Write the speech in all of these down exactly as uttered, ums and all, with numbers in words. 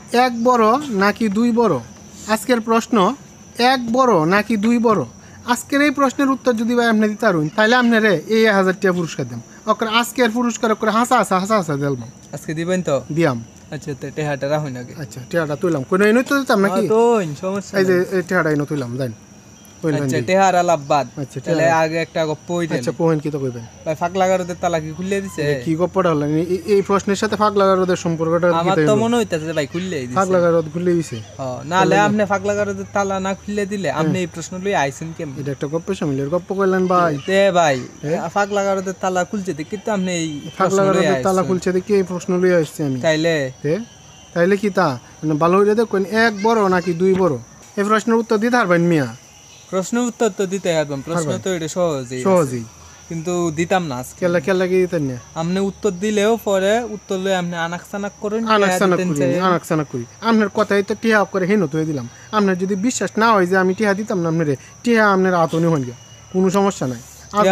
এক বড় নাকি দুই বড়? আজকের প্রশ্ন এক বড় নাকি দুই বড়? আজকের এই প্রশ্নের উত্তর যদি ভাই আপনি দিতে পারুন তাহলে আপনারে এই হাজার টাকা পুরস্কার দেন। ওকে আজকের পুরস্কার করে হাসা হাসা হাসা হাসা দিলাম। আজকে দিবেন তো? দিয়াম। আচ্ছা তো টেহাটা রাখুন আগে। আচ্ছা টেহাটা তুইলাম কোনো এনে তো দিতাম নাকি? তো সমস্যা এই যে এই টেহাটা এনে তুইলাম দেন। আচ্ছা টেহারা লাভবাদ। আচ্ছা তাহলে আগে একটা গপ্প হইতেন। আচ্ছা পোহেন কি তো কইবেন? ভাই ফাঁক লাগারোদের তালা কি খুলে দিছে? কি গপ্পটা হলো এই প্রশ্নের সাথে ফাঁক লাগারোদের সম্পর্কটা কি? আমার তো মনে হইতাছে ভাই খুলে দিছে। ফাঁক লাগারোদ খুলে দিছে। হ্যাঁ নালে আপনি ফাঁক লাগারোদের তালা না খুলে দিলে আপনি এই প্রশ্ন লই আইছেন কেমন? এটা একটা গপ্প শামিলের গপ্প কইলেন ভাই। তে ভাই ফাঁক লাগারোদের তালা খুলছে দেখি তো আপনি এই ফাঁক লাগারোদের তালা খুলছে দেখি এই প্রশ্ন লই আসছি আমি। তাইলে তে তাইলে কি তা মানে ভালো হইলে দেখুন এক বড় নাকি দুই বড়? এই প্রশ্নের উত্তর দিতে পারবেন মিয়া? প্রশ্নের উত্তর তো দিতে পারবেন, প্রশ্ন তো এটা সহজই সহজেই, কিন্তু দিতাম না আজকে। কেলা কেলা কি দিতেন না? আপনি উত্তর দিলেও পরে উত্তর লই আপনি আনাক সানাক করেন। আনাক সানাক করি আনাক সানাক করি আপনার কথাই তো টিহা করে হেন তো দিলাম। আপনার যদি বিশ্বাস না হয় যে আমি টিহা দিতাম না আপনারে, টিহা আপনার আতনি হন গিয়া কোনো সমস্যা নাই।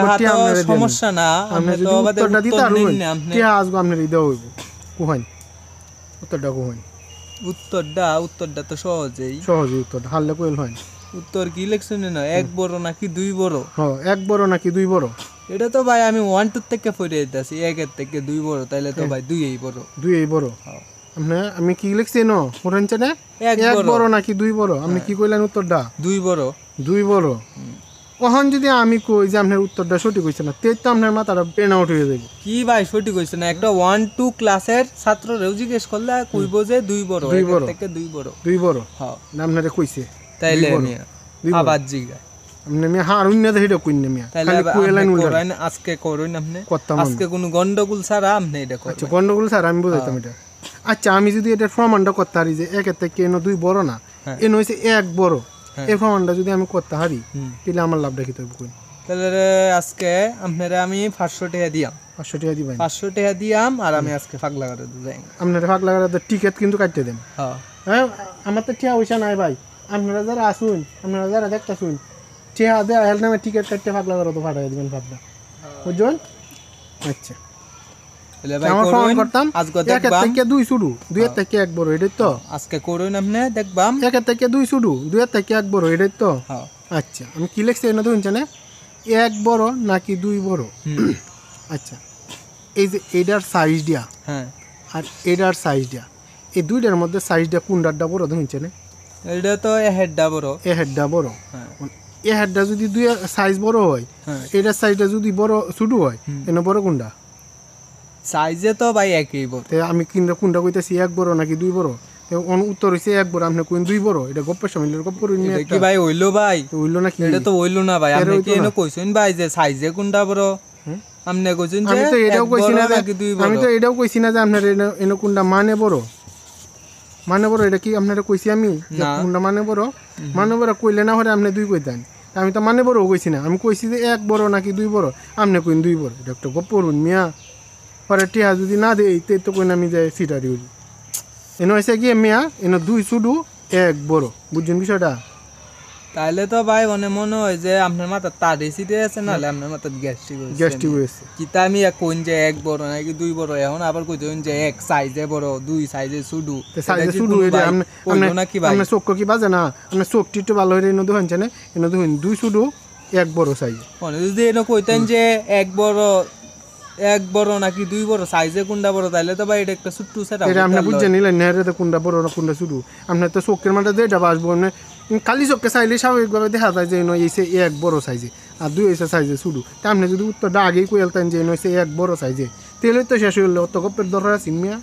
সমস্যা না আপনি যদি উত্তরটা দিতে পারবেন টিহা আজকে আপনার দেওয়া হইব। কুহান উত্তরটা কুহান। উত্তরটা উত্তরটা তো সহজেই সহজেই উত্তরটা হারলে কইল হয়। উত্তর কি ইলেকশন না এক বড় নাকি দুই বড়? হ্যাঁ এক বড় নাকি দুই বড়? এটা তো ভাই আমি ওয়ান টু থেকে পড়ে দিতেছি একের থেকে দুই বড়, তাইলে তো ভাই দুই এই বড়। দুই এই বড়? আপনি আমি কি লিখছি ন শুনেন না এক বড় নাকি দুই বড়? আপনি কি কইলেন উত্তরটা? দুই বড়। দুই বড়। কখন যদি আমি কই যে আপনার উত্তরটা সঠিক হইছে না তে তো আপনার মাথাটা পেন আউট হয়ে যাবে। কি ভাই সঠিক হইছে না? একটা ওয়ান টু ক্লাসের ছাত্ররেও জিজ্ঞেস করলে কইব যে দুই বড়, দুই বড় থেকে দুই বড়। দুই বড় হ্যাঁ আপনারে কইছে তাইলে মিয়া আবার জিগা আপনি মিয়া হারুন না এটা কইন না মিয়া খালি কইলেন করেন আজকে করুন আপনি আজকে কোনো গন্ডগোল ছাড়া আপনি এটা করেন। আচ্ছা গন্ডগোল ছাড়া আমি বুঝাইতাম এটা। আচ্ছা আমি যদি এটা প্রমাণটা করতে পারি যে এক এর থেকে এনো দুই বড় না এনো হইছে এক বড়, এই প্রমাণটা যদি আমি করতে পারি তাহলে আমার লাভটা কি হইব কই? তাহলে আজকে আপনারে আমি পাঁচশো টাকা দিয়াম। পাঁচশো টাকা দিবেন? পাঁচশো টাকা দিয়াম আর আমি আজকে ফাঁক লাগাতে যাই। আপনার ফাঁক লাগাতে টিকিট কিন্তু কাটতে দেন। হ্যাঁ হ্যাঁ আমার তো টিয়া পয়সা নাই ভাই। আপনারা যারা আসুন আপনারা যারা দেখতে শুন টিয়া দেওয়া হেল নামে টিকিট কাটতে ফাঁক লাগাতে তো ফাটাই দিবেন ভাবনা বুঝছেন? আচ্ছা করতাম একের থেকে দুই শুরু দুইয়ের থেকে এক বড় এটাই তো আজকে করুন আপনি দেখবাম। একের থেকে দুই শুরু দুইয়ের থেকে এক বড় এটাই তো। আচ্ছা আমি কি লিখছি এনে তো শুনছেন এক বড় নাকি দুই বড়? আচ্ছা এই যে এটার সাইজ দিয়া হ্যাঁ আর এটার সাইজ দিয়া এই দুইটার মধ্যে সাইজটা কোনটারটা বড় শুনছেন? এটা তো এ হেডটা বড়। এ হেডটা বড়। এ হেডটা যদি দুই সাইজ বড় হয় এটার সাইজটা যদি বড় ছোট হয় এনে বড় কোনটা? সাইজে তো ভাই একই বড়। আমি কিন্তু কোনটা কইতাছি এক বড় নাকি দুই বড়? উত্তর হইছে এক বড়। আপনি কোন দুই বড়? এটা গপ্পের সময় গপ্প করুন কি ভাই হইলো ভাই? হইলো নাকি? এটা তো হইলো না ভাই। আপনি কি এনে কইছেন ভাই যে সাইজে কোনটা বড়? আপনি কইছেন যে আমি তো এটাও কইছি না নাকি দুই বড়। আমি তো এটাও কইছি না যে আপনার এনে কোনটা মানে বড় মানে বড় এটা কি আপনারা কইছি আমি যে কোনটা মানে বড়? মানে বড় কইলে না হরে আপনি দুই কইতেন। আমি তো মানে বড় কইছি না, আমি কইছি যে এক বড় নাকি দুই বড়। আপনি কইন দুই বড়। এটা একটা গপ্প করুন মিয়া। পরে টিয়া যদি না দেই তে তো কইন আমি যে সিটারি হই। এনে হইছে কি মিয়া এনে দুই শুধু এক বড়। বুঝছেন বিষয়টা? তাইলে তো ভাই মানে মনে হয় যে আপনার মাথা তার রেসিডে আছে নাহলে আপনার মাথা গ্যাস্ট্রিক হয়েছে। গ্যাস্ট্রিক হয়েছে কিতা আমি কোন যে এক বড় নাকি দুই বড় এখন আবার কইতেন যে এক সাইজে বড় দুই সাইজে শুধু সাইজে শুধু এটা আপনি নাকি ভাই আপনার চোখ কি বাজে না? আপনার চোখটি একটু ভালো হইরে এনে দেখেন না এনে দেখুন দুই শুধু এক বড় সাইজ। মানে যদি এনে কইতেন যে এক বড় এক বড় নাকি দুই বড় সাইজে কোনটা বড় তাইলে তো ভাই এটা একটা ছোট্ট সেটা এটা আপনি বুঝছেন নিলেন না এটা কোনটা বড় না কোনটা ছোট? আপনার তো চোখের মাথা যেটা বাসবো আপনি খালি চোখে চাইলে স্বাভাবিকভাবে দেখা যায় যে এসে এক বড় সাইজে আর দুই এসে সাইজে শুরু। তা আপনি যদি উত্তরটা আগেই কইলতেন যে এসে এক বড় সাইজে তাহলে তো শেষ হইলে অত গপ্পের দরকার আছে মিয়া।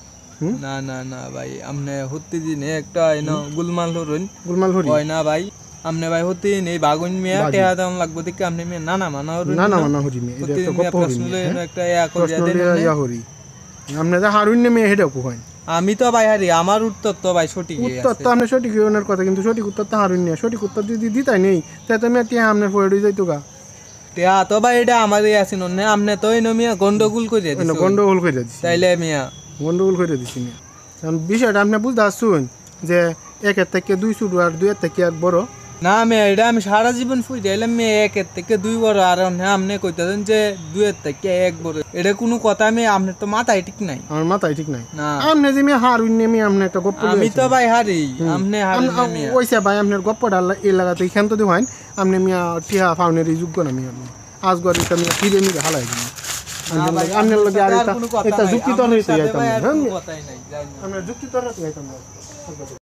না না না ভাই আপনি হতে দিনে একটা এনো গুলমাল হরুন গুলমাল হরি হয় না ভাই। আপনি ভাই হতে নেই বাগুন মিয়া টেহা দাম লাগবে দেখে আপনি মিয়া না না মানা হরুন না না মানা হরি মিয়া এটা একটা গপ্প হরি একটা ইয়া করে দেন ইয়া হরি আপনি যা হারুন নে মিয়া হেডা কই? আমি তো ভাই হারি আমার উত্তর তো ভাই সঠিক উত্তর তো আপনি সঠিক হওয়ার কথা কিন্তু সঠিক উত্তর তো হারুন নে। সঠিক উত্তর যদি দিতাই নেই তাহলে তুমি টিয়া আপনার পড়ে যাইতো গা। টিয়া তো ভাই এটা আমারই আছেন না আপনি তো এনো মিয়া গন্ডগোল করে দিছেন। গন্ডগোল করে দিছি তাইলে মিয়া গন্ডগোল করে দিছি মিয়া। কারণ বিষয়টা আপনি বুঝতে আসুন যে একের থেকে দুই ছোট আর দুইয়ের থেকে এক বড় না আমি এটা আমি সারা জীবন ফুই এলাম মেয়ে একের থেকে দুই বড় আর আপনি কইতেছেন যে দুইয়ের থেকে এক বড়, এটা কোনো কথা আমি আপনার তো মাথায় ঠিক নাই। আমার মাথায় ঠিক নাই না আপনি যে মেয়ে হারুন নেমে আপনি একটা গপ্প আমি তো ভাই হারি, আপনি হারি না মিয়া। ওইসা ভাই আপনার গপ্পটা এই লাগাতে এখান তো দেওয়ান আপনি মিয়া টিহা ফাউনের এই যোগ্য না মিয়া আপনি আজ গড়ে এটা মিয়া ফিরে মিলে হালাই দিন আপনার লগে আর এটা এটা যুক্তি তর্ক হইতে যাইতাম না, হ্যাঁ কথাই নাই আপনার যুক্তি তর্ক হইতে যাইতাম না।